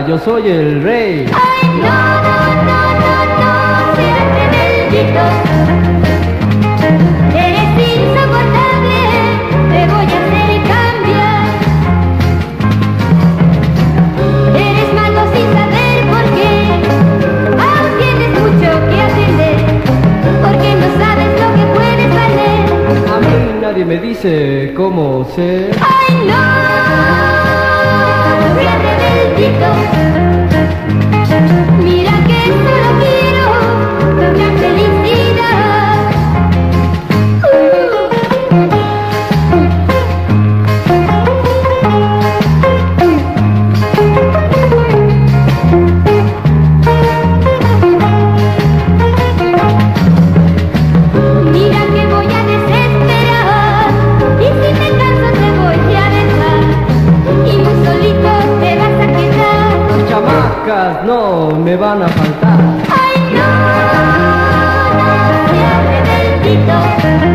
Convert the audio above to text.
yo soy el rey. Ay, no, no, no, no, no, seas rebeldito. Eres insoportable, te voy a hacer cambiar. Eres malo sin saber por qué, aún tienes mucho que aprender, porque no sabes lo que puedes valer. A mí nadie me dice cómo ser. Ay, no, seas rebeldito. Mira que solo quiero lograr felicidad. Mira que voy a desesperar, y si me canso te voy a dejar, y muy solito te vas a quedar. Chamacas no me van a faltar. Ay, no, no seas rebeldito.